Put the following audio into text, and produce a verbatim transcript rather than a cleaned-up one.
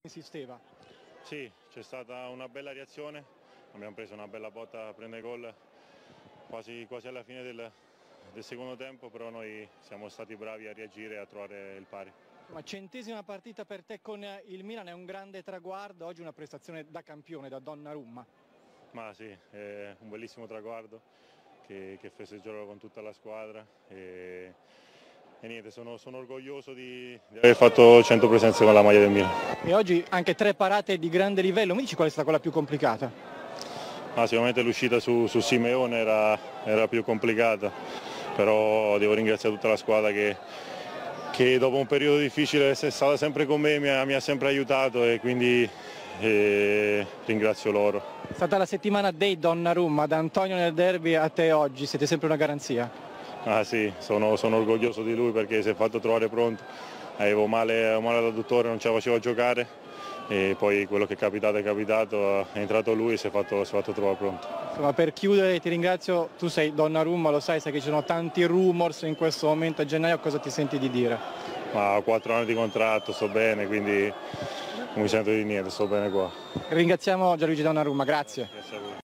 Insisteva. Sì, c'è stata una bella reazione, abbiamo preso una bella botta a prendere gol quasi, quasi alla fine del, del secondo tempo, però noi siamo stati bravi a reagire e a trovare il pari. Ma centesima partita per te con il Milan, è un grande traguardo, oggi una prestazione da campione, da Donnarumma. Ma sì, è un bellissimo traguardo che, che festeggerò con tutta la squadra e, e niente, sono, sono orgoglioso di, di aver fatto cento presenze con la maglia del Milan. E oggi anche tre parate di grande livello, mi dici qual è stata quella più complicata? Ah, sicuramente l'uscita su, su Simeone era, era più complicata, però devo ringraziare tutta la squadra che, che dopo un periodo difficile è stata sempre con me, mi ha, mi ha sempre aiutato e quindi eh, ringrazio loro. È stata la settimana dei Donnarumma, da Antonio nel derby a te oggi, siete sempre una garanzia? Ah sì, sono, sono orgoglioso di lui perché si è fatto trovare pronto, avevo male, male all'adduttore, non ce la facevo giocare e poi quello che è capitato è capitato, è entrato lui e si è fatto, si è fatto trovare pronto. Insomma, per chiudere ti ringrazio, tu sei Donnarumma, lo sai, sai che ci sono tanti rumors in questo momento a gennaio, cosa ti senti di dire? Ma ho quattro anni di contratto, sto bene, quindi non mi sento di niente, sto bene qua. Ringraziamo Gianluigi Donnarumma, grazie. Grazie a voi.